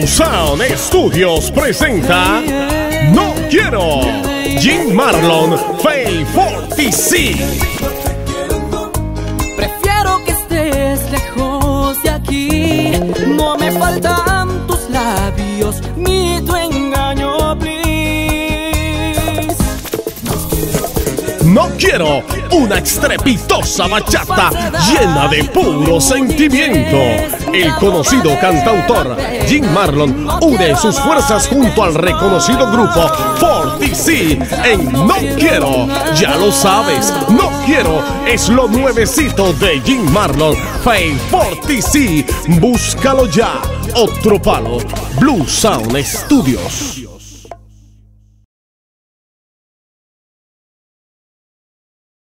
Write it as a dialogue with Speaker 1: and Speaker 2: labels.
Speaker 1: Blue Sound Studios presenta No Quiero, Jim Marlon, Faye Forti.
Speaker 2: Prefiero que estés lejos de aquí. No me faltan tus labios ni tu engaño, please.
Speaker 1: No Quiero, una estrepitosa bachata llena de puro sentimiento. El conocido cantautor Jim Marlon une sus fuerzas junto al reconocido grupo Forti en No Quiero. Ya lo sabes, No Quiero es lo nuevecito de Jim Marlon, Faye Forti. Búscalo ya. Otro palo, Blue Sound Studios.